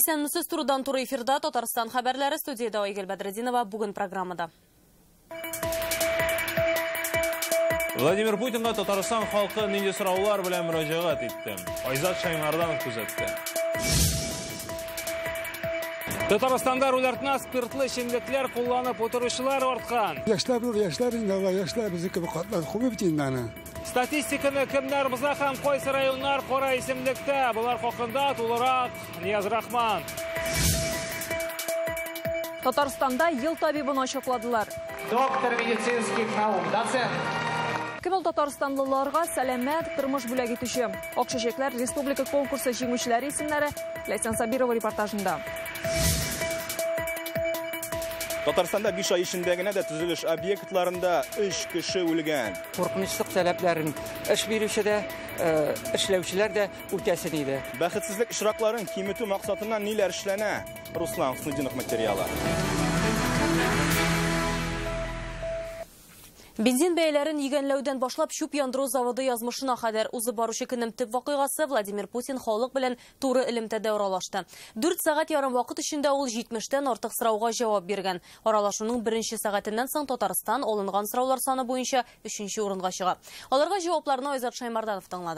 Исәнмесез турыдан туры эфирда Татарстан хәбәрләре, студияда Айгөл Бәдретдинова бүген программада. Владимир Путинга Татарстан халкы нинди сораулар белән мөрәҗәгать итте? Айзат Шаймардан күзәтте. Татарстанда руль артына спиртлы эчемлекләр кулланып утыручылар арткан. Яшьләр безнеке катнашып күп инде. Статистиканы кемнәр буза һәм кайсы районнар кара исемлектә? Булар хакында тулырак Нияз Рахман. Татарстанда ел табибын ачыкладылар. Доктор медицинских наук, доцент. Кем татарстанлыларга сәламәт тормыш бүләк итүче Акчачекләр республика конкурсы җиңүчеләре исемнәре Ләйсән Сабирова репортажында. Татарстанда 5 ай эчендә генә дә төзелеш объектларында 3 кеше үлгән. Куркынычлык таләпләрен эш бирүче дә, эшләүчеләр дә үтәсен иде. Бәхетсезлек очракларын киметү максатыннан ниләр эшләнә? Руслан Хуснудинов материалы. Бензин бәяләрен йөгәнләүдән башлап чүп яндыру заводы язмышына кадәр узып баручы көнем төп вакыйгасы Владимир Путин халык белән туры элемтәдә аралашты. 4 сәгать ярым вакыт эчендә ул 70тән артык сорауга җавап биргән. Аралашуның беренче сәгатеннән соң Татарстан алынган сораулар саны буенча 3нче урынга чыга. Аларга җавапларны Айзат Шаймарданов тыңлады.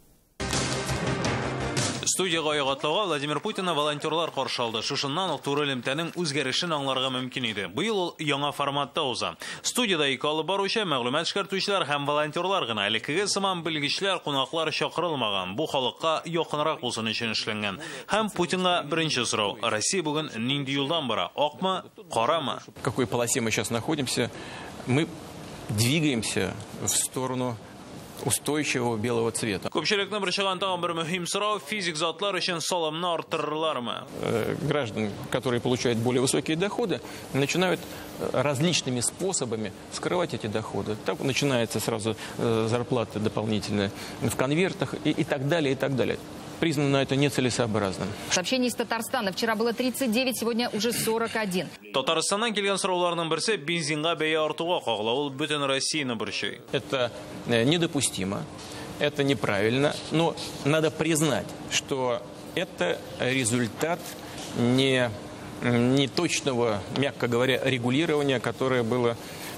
Студияга ягатлаган Владимир Путинны волонтерлар каршы алды. Шушыннан ук туры элемтәнең үзгәрешен аңларга мөмкин иде. Быел ул яңа форматта уза. Студияда ике алып баручы мәгълүмат эшкәртүчеләр һәм волонтерлар гына, элеккеге сыман белгечләр, кунаклар чакырылмаган. Бу халыкка якынрак булсын өчен эшләнгән. Һәм Путинга беренче сорау: Россия бүген нинди юлдан бара? Акмы, карамы? В какой полосе мы сейчас находимся? Мы двигаемся в сторону устойчивого белого цвета. Күпчелекне борчыган тагын бер мөһим сорау: физик затлар өчен салымны арттырырлармы? Граждан, которые получают более высокие доходы, начинают различными способами скрывать эти доходы. Так начинается сразу зарплата дополнительная в конвертах и так далее, и так далее. Признано это нецелесообразным. Сообщение из Татарстана. Вчера было 39, сегодня уже 41. Татарстаннан килгән сорауларның берсе бензинга бәя артуга кагыла. Ул бөтен Россияны борчый. Это недопустимо, это неправильно, но надо признать, что это результат не точного, мягко говоря, регулирования, которое было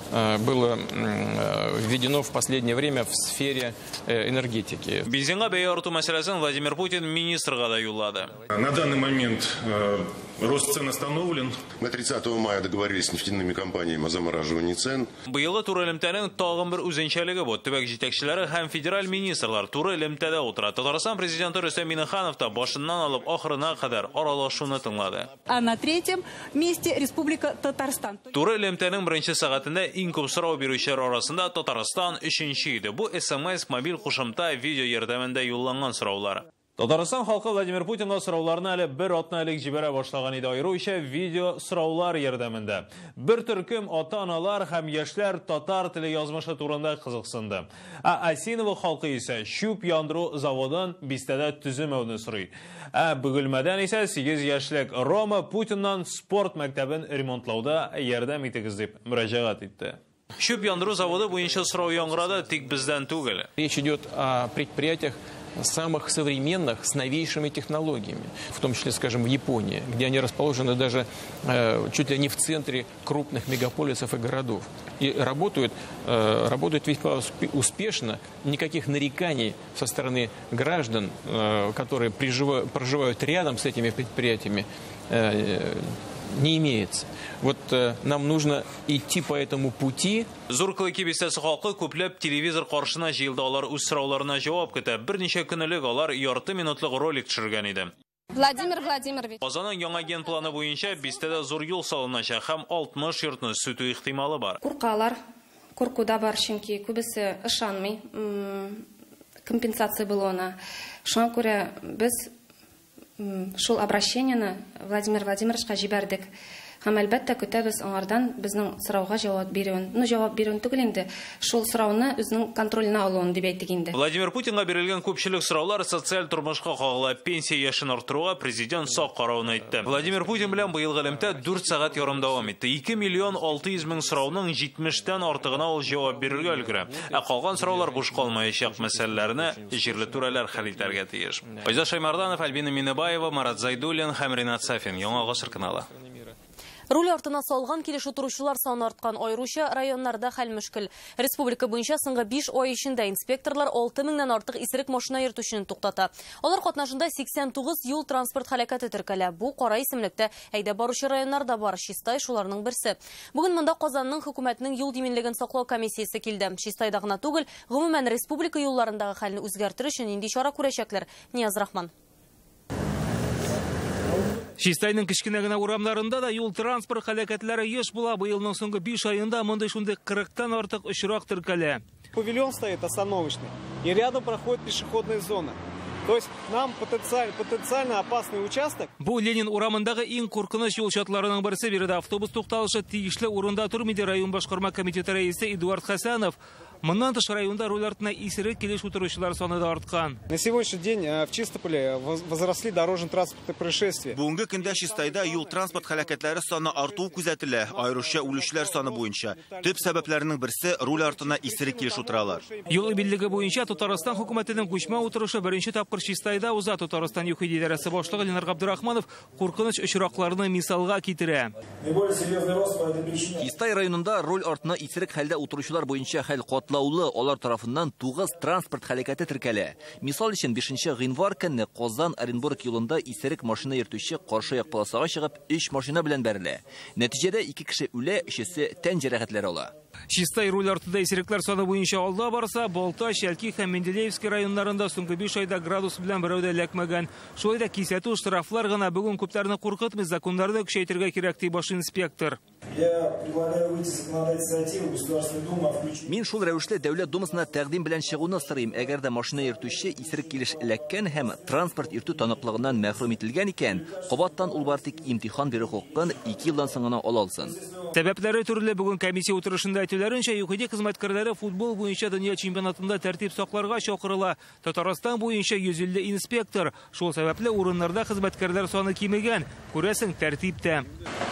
введено в последнее время в сфере энергетики. Бензинга бәя арту мәсьәләсен Владимир Путин министрга да юллады. На данный момент рост цен остановлен. Мы 30 мая договорились с нефтяными компаниями о замораживании цен. Быелгы туры элемтәнең тагын бер үзенчәлеге бу. Төбәк җитәкчеләре һәм федераль министрлар туры элемтәдә утыра. Татарстан президенты Рөстәм Миңнеханов та башыннан алып ахырына кадәр аралашуны тыңлады. А на третьем месте Республика Татарстан. Туры элемтәнең беренче сәгатендә иң күп сорау бирүчеләр арасында Татарстан 3нче иде. Бу СМС, мобиль кушымта, видео ярдәмендә юлланган сораулар. Татарстан халкы Владимир Путинга сорауларны әле бер атна элек җибәрә башлаган иде, аеруча видео сораулар ярдәмендә. Бер төркем ата-аналар һәм яшьләр татар теле язмышы турында кызыксынды. Асинова халкы исә чүп яндыру заводын бистәдә төземәүне сорый. Бөгелмәдән исә 8 яшьлек Рома Путиннан спорт мәктәбен ремонтлауда ярдәм итегез дип мөрәҗәгать итте. Чүп яндыру заводы буенча сорау яңгырады, тик бездән түгел. Речь идет о предприятиях самых современных, с новейшими технологиями, в том числе, скажем, в Японии, где они расположены даже чуть ли не в центре крупных мегаполисов и городов. И работают весьма успешно, никаких нареканий со стороны граждан, которые проживают рядом с этими предприятиями, не имеется. Вот нам нужно идти по этому пути. Зур Кылыки бистәсе халкы күпләп телевизор каршына җыелды, алар үз сорауларына җавап көтә. Берничә көн элек алар ярты минутлык ролик төшергән иде. Владимир Владимирович. Казанның яңа ген планы буенча бистәдә зур юл салыначак һәм 60 йортны сүтү ихтималы бар. Куркалар, куркуда бар, чөнки күбесе ышанмый, компенсация булуына. Шуңа күрә без шул обращениены Владимир Владимировичка җибәрдек. Һәм әлбәттә көтәбез аңардан безнең сорауга җавап бирүен. Җавап бирүен түгел инде, шул сорауны үзенең контролена алуын дип әйтик инде. Владимир Путинга бирелгән күпчелек сораулар социаль тормышка кагыла, пенсия яшен арттыруга президент сак карауын әйтте. Владимир Путин белән быел элемтә 4 сәгать ярым дәвам итте. 2 миллион 600 мең сорауның 70тән артыгына ул җавап бирергә өлгерә. Ә калган сораулар буш калмаячак мәсьәләләрне җирле түрәләр хәл итәргә тиеш. Файза Шаймарданов, Альбина Минебаева, Марат Зайдуллин һәм Ринат Сафин. Яңа гасыр каналы. Руль артына салган килеш утыручылар саны арткан, айруча районнарда хәл мөшкел. Республика буенча соңгы 5 ай эчендә инспекторлар 6 меңнән артык исерек машина йөртүчене туктата. Алар катнашында 89 юл транспорт һәлакәте теркәлә. Бу кара исемлектә әйдә баручы районнарда бар, Чистай шуларның берсе. Бүген монда Казанның хөкүмәтнең юл диминлеген саклау комиссиясе килде. Чистайда гына түгел, гомумән республика юлларындагы хәлне үзгәртер өчен нинди чара күрәчәкләр? Нияз Рахман. Чистайның кечкенә генә урамнарында да юл транспорт һәлакәтләре еш була. Быелның соңгы 5 айында монда шундый 40тан артык очрак теркәлә. Павильон стоит остановочный, и рядом проходит пешеходная зона. То есть нам потенциально опасный участок. Бу Ленин урамындагы иң куркыныч юл чатларының берсе, биредә автобус тукталышы тиешле урында турмыйды. Район башкарма комитеты рәисе Эдуард Хасанов. Моннан тыш районда руль артына исерек килеш утыручылар саны да арткан. На сегодняшний день в Чистополе возросли дорожно-транспортные происшествия. Бүгенге көндә Чистайда юл транспорт һәлакәтләре саны арту күзәтелә. Айруча үлүчләр саны буенча. Төп сәбәпләренең берсе руль артына исерек килеш утыралар. Юл биллеге буенча Татарстан хөкүмәтенең күчмә утырышы беренче тапкыр Чистайда уза. Татарстан ЮХИД идарәсе башлыгы Ленар Габдрахманов куркыныч очракларны мисалга китерә. Чистай районында руль артына исерек хәлдә утыручылар буенча хәл катлаулы, алар тарафыннан 9 транспорт һәлакәте теркәлә. Мисал өчен 5 гыйнвар көнне Казан-Оренбург юлында исерек машина йөртүче каршы як полосага чыгып 3 машина белән бәрелә. Нәтиҗәдә 2 кеше үлә, 3-се тән җәрәхәтләре ала. Чистай руль артында исерекләр саны буенча алда барса, Балта, Шәлки һәм Менделеевский районнарында соңгы 5 айда градус белән берәүдә ләкмәгән. Шулай да кисәтү штрафлар гына бүген күпләрне куркытмый, законнарны көчәйтергә кирәк ди баш инспектор. Мин шул рәвешле Дәүләт Думасына тәкъдим белән чыгуны сорыйм. Әгәр дә машина йөртүче исерек килеш эләккән һәм транспорт йөртү таныклыгыннан мәхрүм ителгән икән, кабаттан ул бартык имтихан бирү хукукын 2 елдан соң гына ала алсын. Сәбәпләре төрле. Бүген комиссия утырышында әйтүләренчә, ЮХИД хезмәткәрләре футбол буенча дөнья чемпионатында тәртип сакларга чакырыла. Татарстан буенча 150 инспектор. Шул сәбәпле урыннарда хезмәткәрләр саны кимегән. Күрәсең, тәртиптә.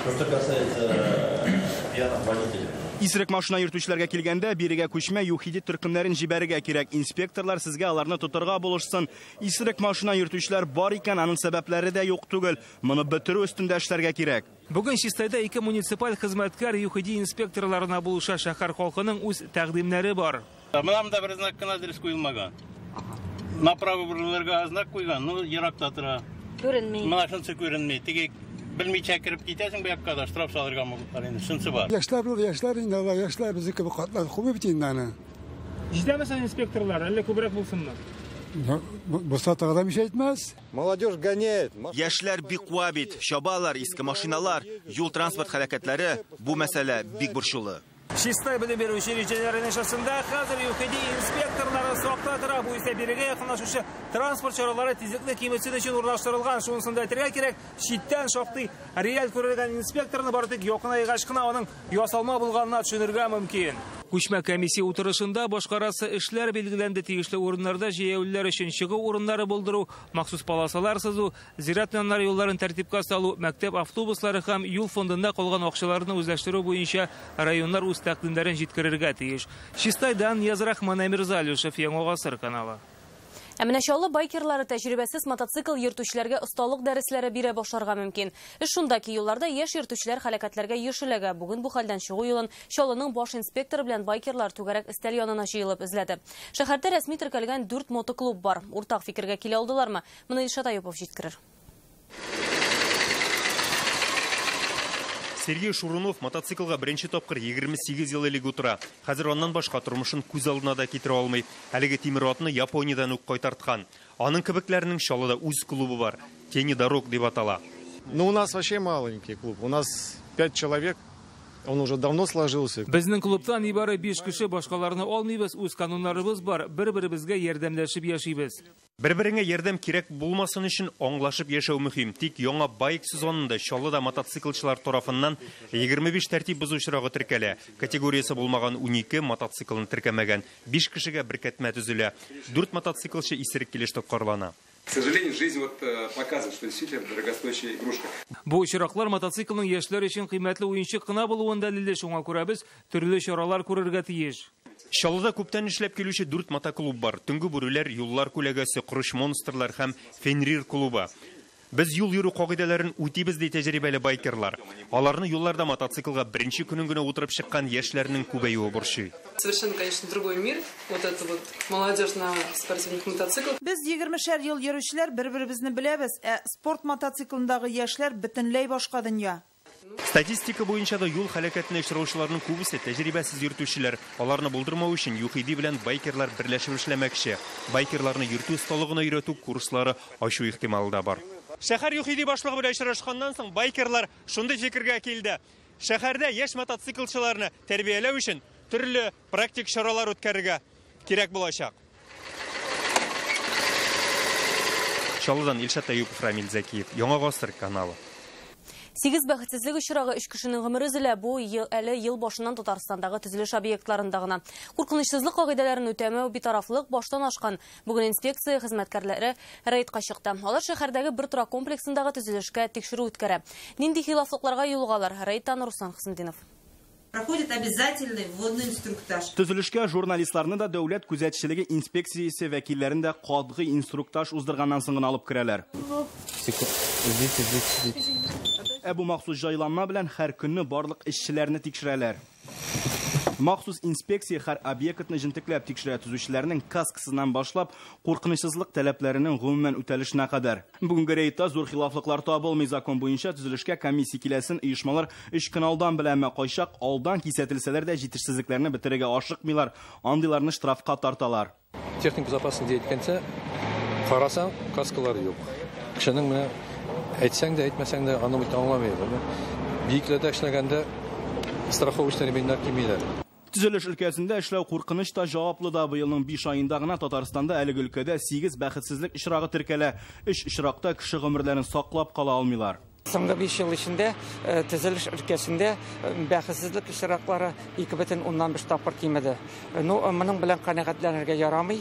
Исерек машина йөртүчеләргә килгәндә, бирегә күчмә ЮХИД төркемнәрен җибәрергә кирәк. Инспекторлар сезгә аларны тотырга булышсын. Исерек машина йөртүчеләр бар икән, аның сәбәпләре дә юк түгел. Моны бетерү өстендә эшләргә кирәк. Бүген Чистайда 2 муниципаль хезмәткәр ЮХИД инспекторларына булыша. Шәһәр халкының үз тәкъдимнәре бар. Монда бер знак кына адрес куелмаган. Направо бурларга знак куйган, ну еракта тора. Күренми. Менә шунсы күренми. Теге белмичә кирип китәсең бу якка да штраф салырга мөмкин инде. Шунсы бар. Яшьләр инде, яшьләр безнеке бу катлар күп бит инде аны. Җитәмәсәң инспекторлар, әллә күбрәк булсынмы? Бу сатагда миш әйтмәс. Молодежь гоняет. Яшьләр бик куа бит, чабалар, иске машиналар, юл транспорт һәлакәтләре, бу мәсьәлә бик борчулы. Чистай белем бирү учреждениеләренең шарсында хәзер ЮХИД инспекторлары сакта тора. Бу исә бирегә якынлашучы транспорт чаралары тизлекне киметсен өчен урнаштырылган. Шунысында әйтергә кирәк, читтән шактый реаль күрелгән инспекторны бары якын айгач кына аның ясалма булганына төшенергә мөмкин. Күчмә комиссия утырышында башкарасы эшләр билгеләнде. Тиешле урыннарда җәяүлеләр өчен чыгу урыннары булдыру, махсус полосалар сызу, зират яннары юлларын тәртипкә салу, мәктәп автобуслары һәм юл фондында калган акчаларны үзләштерү буенча районнар үз тәкъдимнәрен җиткерергә тиеш. Чистайдан Нияз Рахман, Амирзалюшев, Яңа гасыр каналы. Ә менә чаллы байкерлары тәҗрибәсез мотоцикл йөртүчеләргә осталык дәресләре бирә башларга мөмкин. Эш шунда ки, юлларда яшь йөртүчеләр һәлакәтләргә ешеләгә. Бүген бу хәлдән чыгу юлын Чаллының баш инспекторы белән байкерлар түгәрәк өстәл янына җыелып эзләде. Шәһәрдә рәсми теркәлгән 4 мотоклуб бар. Уртак фикергә килә алдылармы? Моны Илшат Аюпов җиткерер. Сергей Шурунов мотоциклга беренче тапкыр 28 ел элек утыра. Хәзер аннан башка тормышын күз алдына да китерә алмый. Әлеге тимер атны Япониядән ук кайтарткан. Аның кебекләренең Чаллыда үз клубы бар. Тени дорог дип атала. Ну, у нас вообще маленький клуб. У нас 5 человек Он уже давно сложился. Безнең клубтан нибары 5 кеше, башкаларны алмыйбыз, үз кануннарыбыз бар, бер-беребезгә ярдәмләшеп яшибез. Бер-береңә ярдәм кирәк булмасын өчен аңлашып яшәү мөһим. Тик яңа байк сезонында Чаллыда мотоциклчылар тарафыннан 25 тәртип бозучылары теркәлә. Категориясе булмаган 12 мотоциклны теркәмәгән. 5 кешегә беркәтмә төзелә. 4 мотоциклчы исерек килеш тоткарлана. К сожалению, жизнь показывает, что действительно дорогостоящая игрушка. Бу очраклар мотоциклның яшьләр өчен кыйммәтле уенчык кына булуын дәлилле, шуңа күрә без төрле чаралар күрергә тиеш. Чаллыда күптән эшләп килүче 4 мотоклуб бар. Төнгө бүреләр, юллар күләгәсе, Курыш монстрлар һәм Фенрир клубы. Без юл йөрү кагыйдәләрен үтибез ди тәҗрибәле байкерлар. Аларны юлларда мотоциклга беренче көнен генә утырып чыккан яшьләрнең күбәюе борчый. Совершенно, конечно, другой мир. Вот это вот молодежь на спортивных мотоциклах. Без 20-шәр ел йөрүчеләр бер-беребезне беләбез, спорт мотоциклындагы яшьләр бөтенләй башка дөнья. Статистика буенча да юл һәлакәтенә очраучыларның күбесе тәҗрибәсез йөртүчеләр. Аларны булдырмау өчен ЮХИДИ белән байкерлар берләшеп эшләмәкче. Байкерларны йөртү осталыгына өйрәтү курслары ачу ихтималы да бар. Шәһәр ЮХИДИ башлыгы белән очрашканнан соң байкерлар шундый фикергә килде. Шәһәрдә яшь мотоциклчыларны тәрбияләү өчен төрле практик чаралар үткәрергә кирәк булачак. Чаллыдан Илшат Аюпов, Рамил Закиев, Яңа Гасыр каналы. 8 бәхетсезлек очрагы 3 кешенең гомере өзелә. Бу әле ел башыннан Татарстандагы төзелеш объектларында гына. Куркынычсызлык кагыйдәләрен үтәмәү, битарафлык баштан ашкан. Бүген инспекция хезмәткәрләре рейдка чыкты. Алар шәһәрдәге бер торак комплексындагы төзелешкә тикшерү үткәрә. Нинди хилафлыкларга юлгалар? Рейдтан Руслан Хысметдинов. Проходит обязательный вводный инструктаж. Төзелешкә журналистларны да дәүләт күзәтчелеге инспекциясе вәкилләрен дә катгый инструктаж уздырганнан соң гына алып керәләр. Бу махсус җайланма белән һәр көнне барлык эшчеләрне тикшерәләр. Махсус инспекция һәр объектны җентекләп тикшерә, төзүчеләрнең каскасыннан башлап куркынычсызлык таләпләренең гомумән үтәлешенә кадәр. Бүгенге рейдта зур хилафлыклар табылмый. Закон буенча төзелешкә комиссия киләсен оешмалар 3 көн алдан белән кайчак алдан кисәтелсәләр дә җитешсезлекләрне бетерергә ашыкмыйлар, андыйларны штрафка тарталар. Техник безопасности әйткәнчә, карасаң, каскалар юк. Кешенең менә әйтсәң дә, әйтмәсәң дә аны бит аңламый. Биекләрдә эшләгәндә страховочный ремньләр кимиләр. Төзелеш өлкәсендә эшләү куркыныч та җаваплы да. Быелның 5 аенда гына Татарстанда әлеге өлкәдә 8 бәхетсезлек очрагы теркәлә. 3 очракта кеше гомерләрен саклап кала алмыйлар. Соңгы 5 ел эчендә төзелеш өлкәсендә бәхетсезлек очраклары 2,5 тапкыр кимеде. Моның белән канәгатьләнергә ярамый.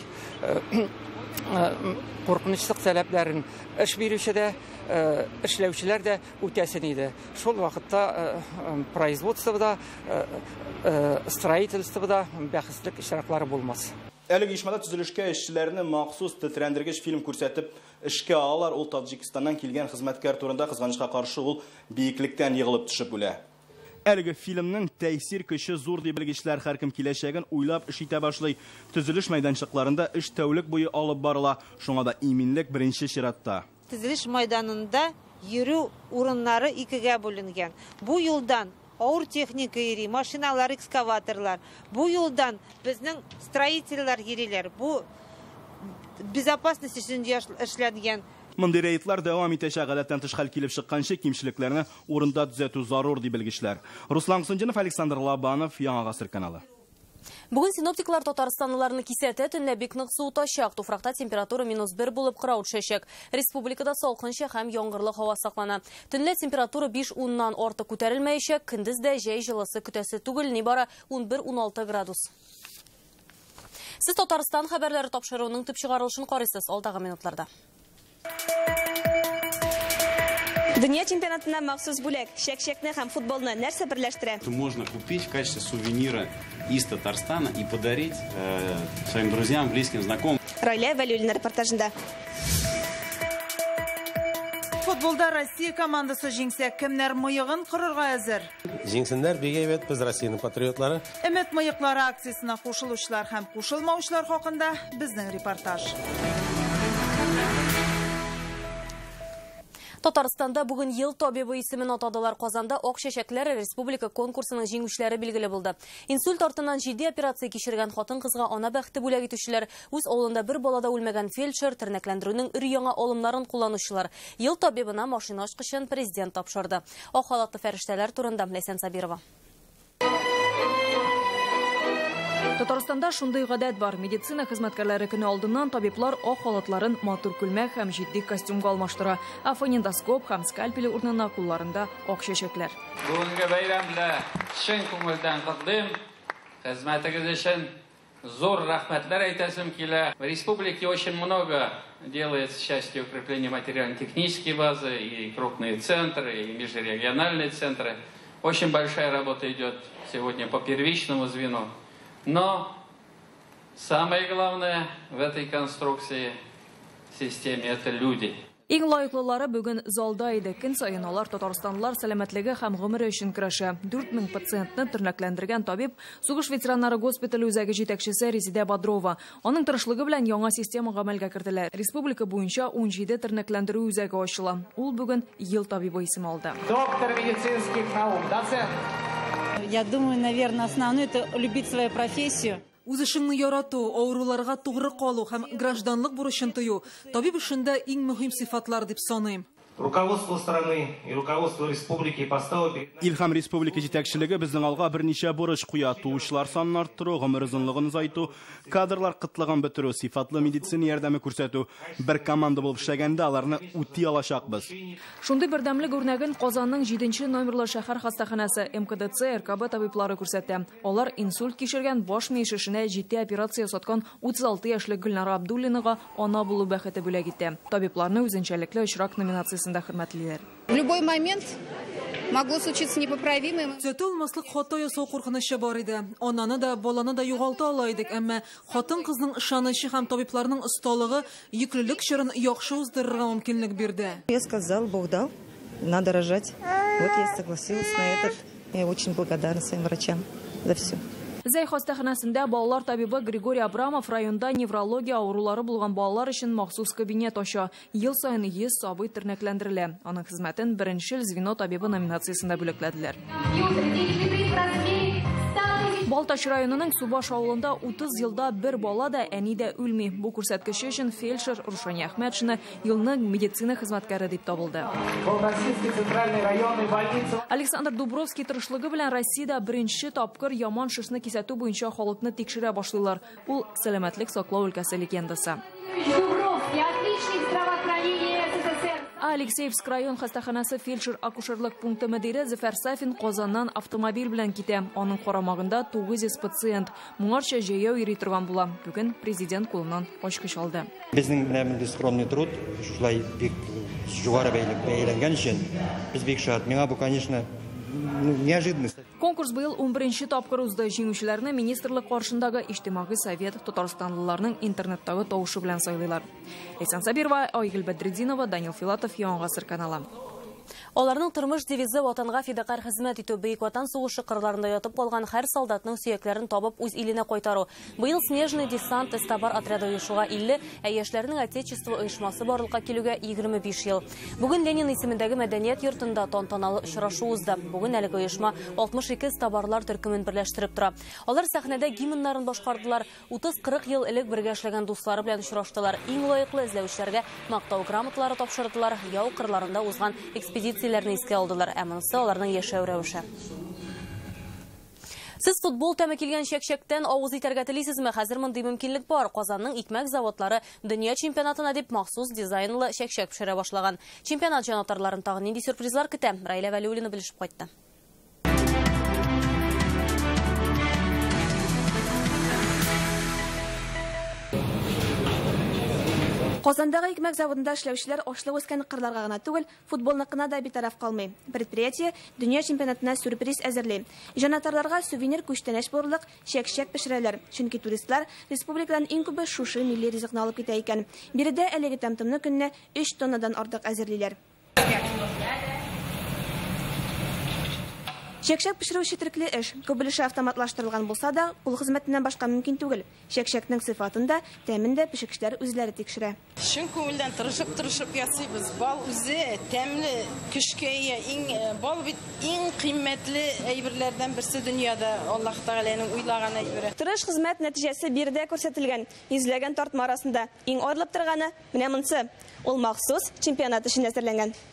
Куркынычсызлык таләпләрен эш бирүче дә, эшләүчеләр дә үтәсен иде. Шул вакытта производствода, строительствода бәхетсезлек очраклары булмас. Әлеге ишмада төзелешкә эшчеләрне махсус тетрәндергеч фильм күрсәтеп эшкә алалар. Ул Таҗикстаннан килгән хезмәткәр турында кызганычка каршы ул биеклектән егылып төшеп үлә. Әлеге фильмның тәэсир көче зур дип белгечләр һәркем киләчәген уйлап эш итә башлый. Төзелеш мәйданчыкларында эш тәүлек буе алып барыла. Шуңа да иминлек беренче чиратта. Төзелеш мәйданында йөрү урыннары икегә бүленгән. Бу юлдан ауыр техника йөри, машиналар, экскаваторлар. Бу юлдан безнең строительләр йөриләр. Бу безопасность өчен эшләнгән. Мондый рейдлар дәвам итәчәк. Гадәттән тыш хәл килеп чыкканчы кимчелекләрне урында төзәтү зарур дип белгечләр. Руслан Хысметдинов, Александр Лабанов, Яңа Гасыр каналы. Бүген синоптиклар Татарстанлыларны кисәтә, төнлә бик нык суытачак. Туфракта температура -1 булып кыра төшәчәк. Республикада салкынча һәм яңгырлы һава саклана. Төнлә температура 5-10ннан артык күтәрелмәячәк. Көндез дә җәй җылысы көтәсе түгел, нибары 11-16 градус. Сез Татарстан хәбәрләре тапшыруның төп чыгарылышын карыйсыз алдагы минутларда. Дөнья чемпионатына махсус бүләк. Шәк-шәкне һәм футболны нәрсә берләштерә? Можно купить в качестве сувенира из Татарстана и подарить своим друзьям, близким, знакомым. Райля Валюлина репортажында. Футболда Россия командасы җиңсә, кемнәр мыегын кырырга әзер? Җиңсеннәр бик әйбәт, без Россиянең патриотлары. Өмет мыеклары акциясына кушылучылар һәм кушылмаучылар хакында безнең репортаж. Татарстанда бүген ел табибы исемен атадылар. Казанда ак чәчәкләр республика конкурсының җиңүчеләре билгеле булды. Инсульт артыннан 7 операция кичергән хатын-кызга ана бәхте бүләк итүчеләр, үз авылында бер балада үлмәгән фельдшер, тернәкләндерүнең өр-яңа алымнарын кулланучылар. Ел табибына машина ачкычын президент тапшырды. Ак халатлы фәрештәләр турында Ләйсән Сабирова. Татарстанда шундый гадәт бар. Медицина хезмәткәрләре көне алдыннан табиблар ак халатларын матур күлмәк һәм җитди костюмга алмаштыра. Фонендоскоп һәм скальпель урынына кулларында ак чәчәкләр. Бүгенге бәйрәм белән чын күңелдән котлыйм. Хезмәтегез өчен зур рәхмәтләр әйтәсем килә. В республике очень много делается с частью укрепления материально-технической базы, и крупные центры, и межрегиональные центры. Очень большая работа идет сегодня по первичному звену. Но самое главное в этой конструкции, системе, это люди. Иң лайыклылары бүген залда иде. Көн сайын алар татарстанлылар сәламәтлеге һәм гомере өчен көрәшә. 4000 пациентны тернәкләндергән табиб сугыш ветераннары госпитале үзәге җитәкчесе Резидә Бодрова. Аның тырышлыгы белән яңа система гамәлгә кертелә. Республика буенча 17 тернәкләндерү үзәге ачыла. Ул бүген ел табибы исемен алды. Доктор медицинских наук, доцент. Я думаю, наверное, основное это любить свою профессию. Үз эшеңне ярату, авыруларга тугры калу һәм гражданлык бурычын тою табиб эшендә иң мөһим сыйфатлар дип саныйм. Руководство страны и руководство республики поставило перед Илһам республика җитәкчелеге безнең алга берничә бурыч куя: туучылар санын арттыру, гомер озынлыгын озайту, кадрлар кытлыгын бетерү, сыйфатлы медицина ярдәме күрсәтү. Бер команда булып эшләгәндә аларны үти алачакбыз. Шундый бердәмлек үрнәген Казанның 7 номерлы шәһәр хастаханәсе МКДЦ РКБ табиблары күрсәтә. Алар инсульт кичергән баш мие шешенә җитди операция саткан 36 яшьлек Гөлнара Абдуллинага ана булу бәхете бүләк итә. Табибларны үзенчәлекле очрак номинациясендә хөрмәтлиләр. В любой момент могло случиться непоправимое. Төтә алмаслык хата ясау куркынычы бар иде. Ананы да, баланы да югалта ала идек, әмма хатын-кызның ышанычы һәм табибларның осталыгы йөклелек чорын яхшы уздырырга мөмкинлек бирде. Я сказал, Бог дал, надо рожать. Вот я согласилась на этот. Я очень благодарна своим врачам за все. Зәй хастаханәсендә балалар табибы Григорий Абрамов районда неврология авырулары булган балалар өчен махсус кабинет ача. Ел сайын 100 сабый тернәкләндерелә. Аның хезмәтен беренчел звено табибы номинациясендә бүләкләделәр. Балтач районының Субаш авылында 30 елда бер бала да, әни дә үлми. Бу күрсәткеч өчен фельдшер Рушания Әхмәтшина елның медицина хезмәткәре дип табылды. Александр Дубровский тырышлыгы белән Россиядә беренче тапкыр яман шишне кисәтү буенча халыкны тикшерә башлыйлар. Ул сәламәтлек саклау өлкәсе легендасы. Алексеевск район хастаханасы фельдшер-акушерлык пункты мөдире Зөфәр Сафин Казаннан автомобиль белән китә. Аның карамагында 900 пациент. Моңарча җәяү йөри торган була. Бүген президент кулыннан ачкыч алды. Безнең белән скромный труд, шулай бик югары бәяләнгән өчен без бик шат. Миңа бу, конечно, неожиданность. Конкурс быел 11-нче тапкыр узды. Җиңүчеләрне министрлык каршындагы иҗтимагый совет татарстанлыларның интернеттагы тавышы белән сайлыйлар. Лейсан Сабирова, Айгөл Бәдретдинова, Данил Филатов, Яңа Гасыр каналы. Аларның тормыш девизы ватанга фидакар хезмәт итү, бөек ватан сугышы кырларында ятып калган һәр солдатның сөякләрен табып үз иленә кайтару. Быел снежный десант эстабар отряды оешуга 50, ә яшьләрнең отечество оешмасы барлыкка килүгә 25 ел. Бүген Ленин исемендәге мәдәният йортында тантаналы очрашу узды. Бүген әлеге оешма 62 эстабарлар төркемен берләштереп тора. Алар сәхнәдә гимннарын башкардылар. 30-40 ел элек бергә эшләгән дуслары белән очраштылар. Иң лаеклы эзләүчеләргә мактау грамоталары тапшырдылар. Яу кырларында узган экспедицияләрне искә алдылар, ә монысы аларның яшәү рәвеше. Сез футбол тәме килгән чәк-чәктән авыз итәргә телисезме? Хәзер мондый мөмкинлек бар. Казанның икмәк заводлары дөнья чемпионатына дип махсус дизайнлы чәк-чәк пешерә башлаган. Чемпионат җанатарларын тагын нинди сюрпризлар көтә? Раилә Вәлиуллина белешеп кайтты. Казандагы икмәк заводында эшләүчеләр ашлык үскән кырларга гына түгел, футболныкына да битараф калмый. Предприятие дөнья чемпионатына сюрприз әзерли. Җанатарларга сувенир күчтәнәч борлык чәк-чәк пешерәләр. Чөнки туристлар республикадан иң күбе шушы милли ризыкны алып китә икән. Биредә әлеге тәмтымны көнне 3 тоннадан артык әзерлиләр. Чәк-чәк пешерү четерекле эш. Күбелеше автоматлаштырылган булса да, кул хезмәтеннән башка мөмкин түгел. Чәк-чәкнең сыйфатында тәмендә пешекчеләр үзләре тикшерә. Чын күңелдән тырышып ясыйбыз. Бал үзе тәмле, көчкә бал бит иң кыйммәтле әйберләрдән берсе дөньяда. Аллаһ Тәгаләнең уйлаган әйбере. Тырыш хезмәт нәтиҗәсе биредә күрсәтелгән. Йөзләгән тартма арасында иң арылып торганы менә монсы. Ул махсус чемпионат өчен әзерләнгән.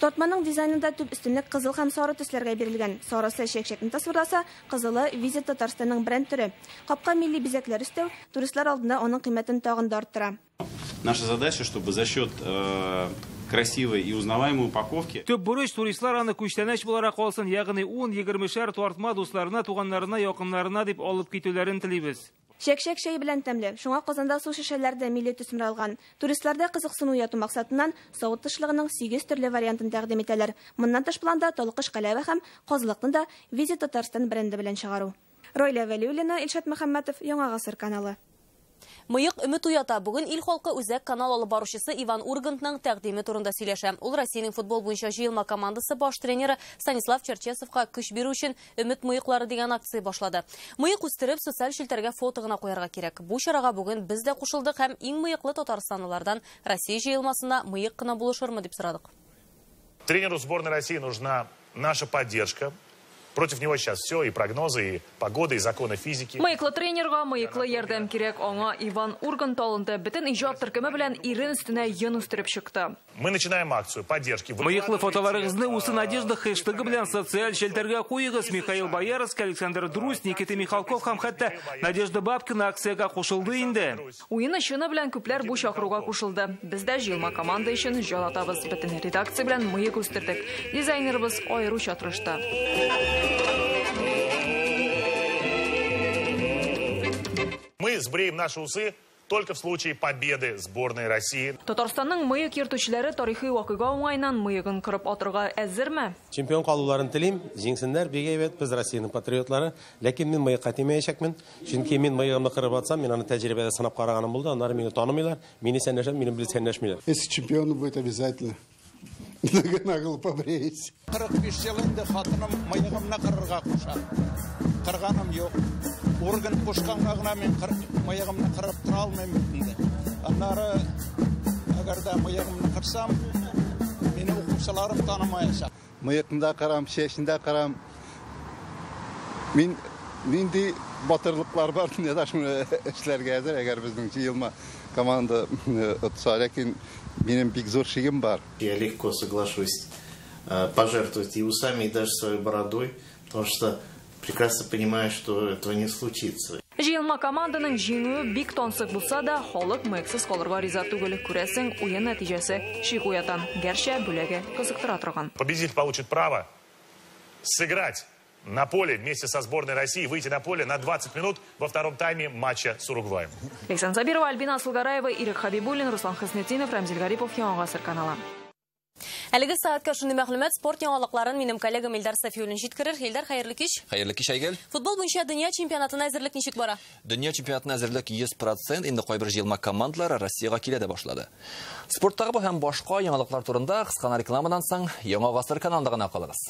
Тотманың дизайнында төп өстенлек кызыл һәм сары төсләргә бирелгән. Сарысы чәкчәкне тасвирласа, кызылы Визит Татарстанның бренд төре. Капка милли бизәкләр өстәү туристлар алдында аның кыйммәтен тагын да арттыра. Наша задача, чтобы за счет красивой и узнаваемой упаковки. Төп бурыч туристлар аны күчтәнәч буларак алсын, ягъни 10-20 тартма дусларына, туганнарына, якыннарына дип алып китүләрен телибез. Чәкчәк чәй белән тәмле. Шуңа Казанда су шешәләрдә милли төсмер алган. Туристларда кызыксыну уяту максатыннан савыт тышлыгының 8 төрле вариантын тәкъдим итәләр. Моннан тыш планда талкыш каләве һәм казылыкны да Визит Татарстан бренды белән чыгару. Ройля Вәлиуллина, Илшат Мөхәммәтов, Яңа Гасыр каналы. Мыйык өмет уята. Бүген ил халкы үзәк канал алып баручысы Иван Ургантның тәкъдиме турында сөйләшә. Ул Россиянең футбол буенча җыелма командасы баш тренеры Станислав Черчесовка көч бирү өчен өмет мыйыклары дигән акция башлады. Мыйык үстереп социаль челтәргә фото гына куярга кирәк. Бу чарага бүген без дә кушылдык һәм иң мыйыклы татарстанлылардан Россия җыелмасына мыйык кына булышырмы дип сорадык. Тренеру сборной России нужна наша поддержка. Против него сейчас все, и прогнозы, и погода, и законы физики. Мыйклы тренерга мыйклы ярдәм кирәк. Аңа Иван Ургант алынды. Бөтен иҗат төркеме белән ирен өстенә йон үстереп чыкты. Мы начинаем акцию поддержки. Мыйклы фотоларыгызны усы Надежда хэштеги белән социаль челтәргә куегыз. Михаил Боярский, Александр Друз, Никита Михалков һәм хәтта Надежда Бабкина акциягә кушылды инде. Уен чыны белән күпләр бу чакыруга кушылды. Без дә җыелма команда өчен җан атабыз. Бөтен редакция белән мыйк үстердек. Дизайнерыбыз аеруча тырышты. Мы сбреем наши усы только в случае победы сборной России. Татарстанның мыйк йөртүчеләре тарихи вакыйга уңайнан мыйгын кырып атырга әзерме? Чемпион калуларын телим, җиңсеннәр бигә әйбәт, без Россиянең патриотлары, ләкин мин мыйкка тимәячәкмен. Чөнки мин мыйгымны кырып атсам, мин аны тәҗрибәдә сынап караганым булды. Аннары мине танымыйлар, мине сәннәшәм, мине белән сәннәшмиләр. Если чемпион будет обязательно наголо побреюсь. 45 ел инде хатыным мыйгымны кырырга куша. Кырганым юк. Урган кушканга гына мен мыйгымны кырып тора алмыйм инде. Аннары әгәр дә мыйгымны кырсам, мине укучыларым танымаячак. Мыйгымда карам, чәчендә карам. Мин нинди батырлыклар бар, не дашмы эшләргә әзер, әгәр безнең җыелма команда отса, ләкин минем бик зур шигем бар. Я легко соглашусь пожертвовать и усами, и даже своей бородой, потому что прекрасно понимаю, что этого не случится. Җыелма команданың җиңүе бик тансык булса да, халык мыйксыз калырга риза түгел. Күрәсең, уен нәтиҗәсе шик уята. Гәрчә бүләге кызыктыра торган. Победитель получит право сыграть на поле вместе со сборной России, выйти на поле на 20 минут во втором тайме матча с Уругваем. Лейсан Забирова, Альбина Асылгараева, Ирек Хабибуллин, Руслан Хыснетдинов, Рамзил Гарипов, Яңа Гасыр каналы. Әлеге саатка шундый мәгълүмат спорт яңалыкларын минем коллегам Илдар Сафиуллин җиткерер. Илдар, хәерле кич. Хәерле кич, Айгөл. Футбол буенча дөнья чемпионатына әзерлек ничек бара? Дөнья чемпионатына әзерлек 100%, инде кайбер җыелма командалары Россиягә килә дә башлады. Спорттагы бу һәм башка яңалыклар турында кыскана рекламадан соң Яңа Гасыр каналында гына калыгыз.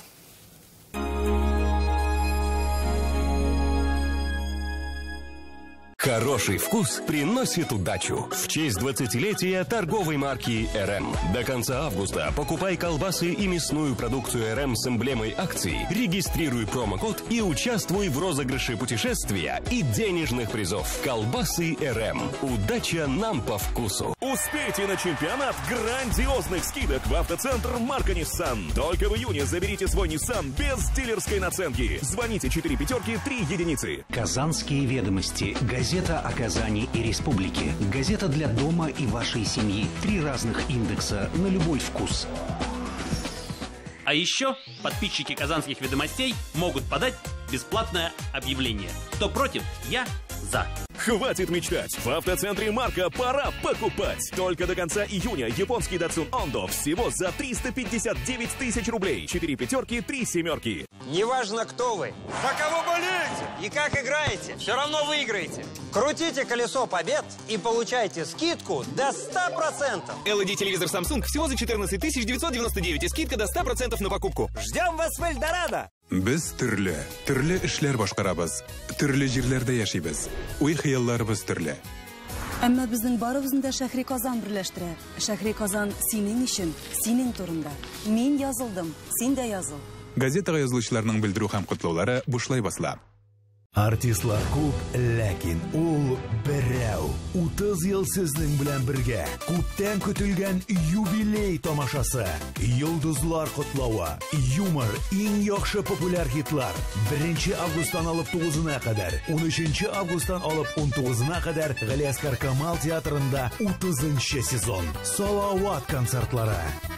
Хороший вкус приносит удачу. В честь 20-летия торговой марки РМ. До конца августа покупай колбасы и мясную продукцию РМ с эмблемой акции, регистрируй промокод и участвуй в розыгрыше путешествия и денежных призов. Колбасы РМ. Удача нам по вкусу. Успейте на чемпионат грандиозных скидок в автоцентр марка Nissan. Только в июне заберите свой Nissan без дилерской наценки. Звоните 4 пятерки 3 единицы. Казанские ведомости. Газета о Казани и республике. Газета для дома и вашей семьи. 3 разных индекса на любой вкус. А еще подписчики казанских ведомостей могут подать бесплатное объявление. Кто против, я за. Хватит мечтать. В автоцентре Марка пора покупать. Только до конца июня японский Datsun Ondo всего за 359 тысяч рублей. 4 пятерки, 3 семерки. Неважно, кто вы, за кого болеете и как играете, все равно выиграете. Крутите колесо побед и получайте скидку до 100%. LED-телевизор Samsung всего за 14 999 и скидка до 100% на покупку. Ждем вас в Эльдорадо. Biz türlü işler başkarabız. Türlü җирләрдә яшибез. Уй-хыялларыбыз төрле. Әмма безнең барыбызны да Шәһри Казан берләштерә. Шәһри Казан синең өчен, синең турында. Мин язылдым, син дә языл. Газетага язылучыларның белдерү һәм котлаулары бушлай басыла. Артистлар күп, ләкин ул берәү. 30 ел сезнең белән бергә. Күптән көтелгән юбилей тамашасы. Йолдызлар котлавы. Юмор, иң яхшы популяр хитлар. 1 августан алып 9-на кадәр, 13 августан алып 19-на кадәр Галиаскар Камал театрында 30-нчы сезон. Салават концертлары.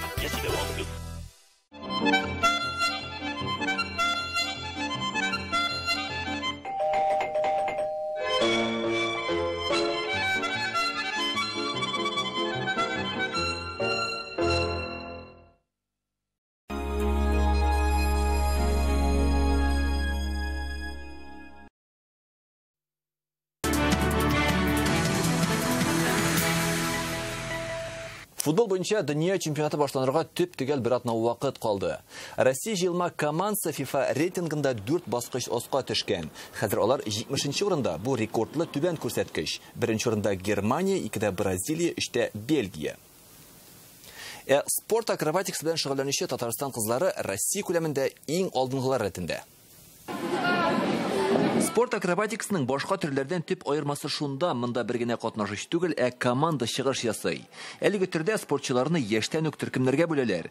Футбол буенча дөнья чемпионаты башланырга төп төгәл бер атна вакыт калды. Россия җыелма командасы FIFA рейтингында 4 баскыч аска төшкән. Хәзер алар 70-нче урында. Бу рекордлы түбән күрсәткеч. 1-нче урында Германия, 2дә Бразилия, 3дә Бельгия. Спорт акробатикасы белән шөгыльләнүче Татарстан кызлары Россия күләмендә иң алдынгылар рәтендә. Спорт акробатикасының башка төрләрдән төп аермасы шунда, монда бер генә катнашучы түгел, команда чыгыш ясый. Әлеге төрдә спортчыларны яшьтән үк төркемнәргә бүләләр.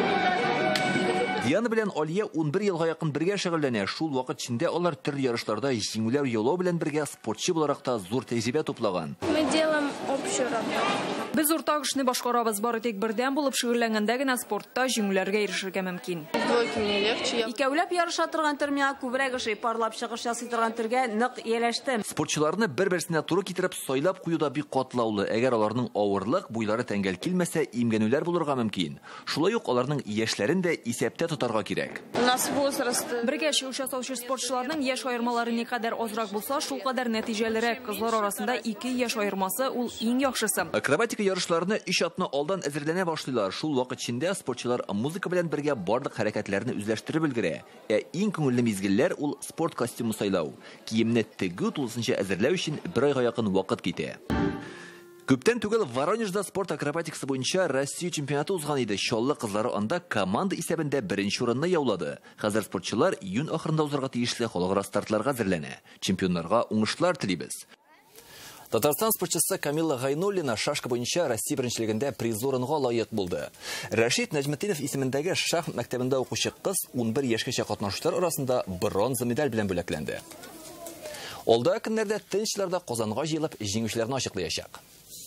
Диана белән Алия 11 елга якын бергә шөгыльләнә. Шул вакыт içендә алар төрле ярышларда җиңүләр яулау белән бергә спортчы буларак та зур тәҗрибә туплаган. Мы делаем общую работу. Без уртак эшне башкарабыз, бары тик бердән булып шөгыльләнгәндә генә спортта җиңүләргә ирешергә мөмкин. Икәүләп ярыша торган төр миңа күбрәк ошый, парлап чыгыш ясый торган төргә нык ияләштем. Спортчыларны бер-берсенә туры китереп сайлап куюда бик катлаулы. Әгәр аларның авырлык, буйлары тәңгәл килмәсә, имгәнүләр булырга мөмкин. Шулай ук аларның яшьләрен дә исәптә тотарга кирәк. Бергә чыгыш ясаучы спортчыларның яшь аермалары никадәр азрак булса, шул кадәр нәтиҗәлерәк. Кызлар арасында 2 яшь аермасы ул иң яхшысы. Акробатика ярышларны 3 атна алдан әзерләнә башлыйлар. Шул вакыт içендә спортчылар музыка белән бергә барлык хәрәкәтләрне үзләштереп өлгерә. Иң күңелле мизгелләр ул спорт костюмы сайлау. Киемне тегү тулысынча әзерләү өчен 1 айга якын вакыт китә. Күптән түгел Воронежда спорт акробатикасы буенча Россия чемпионаты узган иде. Чаллы кызлары анда команда исәбендә 1-нче урынны яулады. Хәзер спортчылар июнь ахырында узарга тиешле халыкара стартларга әзерләнә. Чемпионнарга уңышлар телибез. Татарстан спортчысы Камила Гайнуллина шашка буенча Россия беренчелегендә приз урынга лаек булды. Рәшит Нәҗметдинов исемендәге шахмат мәктәбендә укучы кыз 11 яшькәчә катнашучылар арасында бронза медаль белән бүләкләнде. Алда көннәрдә тенничларда Казанга җыелып җиңүчеләрне ачыклаячак.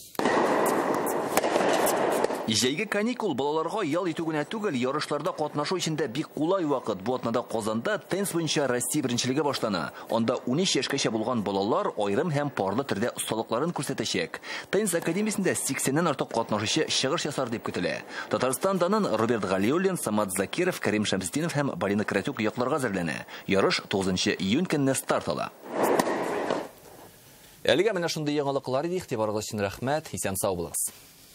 Җәйге каникул балаларга ял итү генә түгел, ярышларда катнашу өчен дә бик кулай вакыт. Бу атнада Казанда теннис буенча Россия беренчелеге башлана. Анда 13 яшькәчә булган балалар аерым һәм парлы төрдә осталыкларын күрсәтәчәк. Теннис академиясендә 80-ннән артык катнашучы чыгыш ясар дип көтелә. Татарстандан Роберт Галиуллин, Самат Закиров, Карим Шамсдинов һәм Барина Кратюк якларга әзерләнә. Ярыш 9 июнь көнне старт ала. Әлегә менә шундый яңалыклар иде. Игътибарыгыз өчен рәхмәт. Исән сау булыгыз.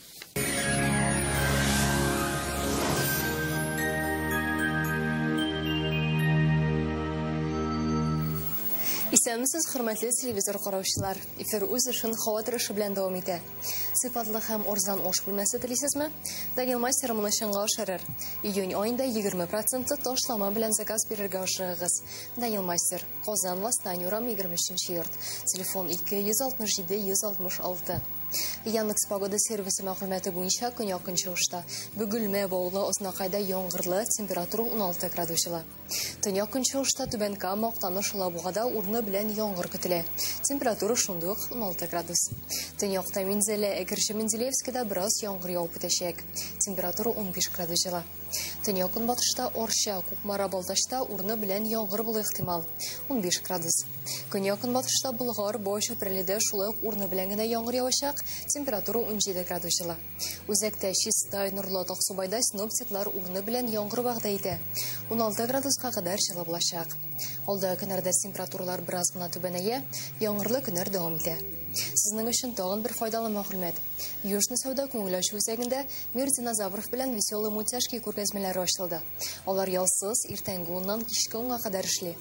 Исәнмесез, хөрмәтле телевизор караучылар. Эфир үз эшен һава торышы белән дәвам итә. Сыйфатлы һәм арзан аш бүлмәсе телисезме? Данил Мастер моны чынга ашырыр. Июнь аенда 20% ташлама белән заказ бирергә ашыгыгыз. Данил Мастер, Казан, Восстание, 23-нче йорт. Телефон 267-166. Яндекс погода сервисы мәгълүматы буенча көньяк чыгышта Бөгелмә, Баулы, Ознакайда яңгырлы, температура 16 градус жылы. Төньяк чыгышта Түбән Кама, Актаныш, Лабугада урыны белән яңгыр көтелә. Температура шундый ук 16 градус. Төньякта Минзәлә, Әгерҗе, Мензелевскида бераз яңгыр явып үтәчәк. Температура 15 градус жылы. Төньяк-көнбатышта Орча, Кукмара, Балтачта урыны белән яңгыр булу ихтимал. 15 градус. Көньяк-көнбатышта Болгар, Бош, Преледә шулай ук урыны белән генә яңгыр явачак. Температура 17 градус жылы. Үзәктә Чистай, Нурлат, Аксубайда синоптиклар урыны белән яңгыр вәгъдә итә. 16 градуска кадәр жылы булачак. Алда көннәрдә температуралар бераз гына түбәнәя, яңгырлы көннәр дәвам итә. Сезнең өчен тагын бер файдалы мәгълүмат. Южный сауда күңелләшү үзәгендә Мир динозавров белән веселый мультяшки күргәзмәләре ачылды. Алар ялсыз, иртәнге 10-нан кичке 10-га кадәр эшли.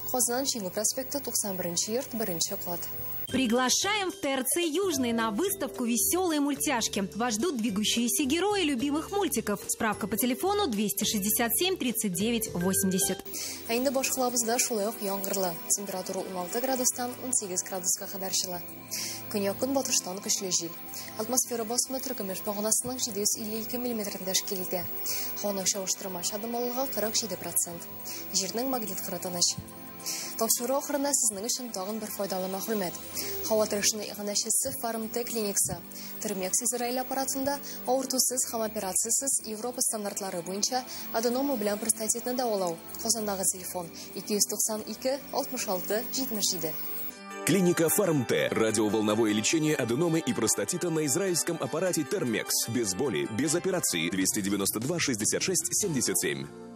Qozon Chingу проспекты 91 йорт, 1 кат. Приглашаем в ТРЦ «Южный» на выставку «Веселые мультяшки». Вас ждут двигающиеся герои любимых мультиков. Справка по телефону 267 39 80. Endi boshqalarımızda şulay oq yağmurlu. Temperatura 16 gradusdan 18 graduska kadar жылы. Күн батыштан күчле жел. Атмосфера басымы түркемеш бағанасының 752 мм тәшкил итә. Һава чагыштырма шадымлылыгы 47%. Җирнең магнит кырытыныч. Тапшыру ахырында сезнең өчен тагын бер файдалы мәгълүмат. Һава торышны иганәчесе Фармте клиникасы. Термекс Израиль аппаратында авыртусыз һәм операциягез Европа стандартлары буенча аденома белән простатитны дәвалау. Казандагы телефон 292 66 77. Клиника Фармте. Радиоволновое лечение аденомы и простатита на израильском аппарате Термекс. Без боли, без операции. 292 66 77.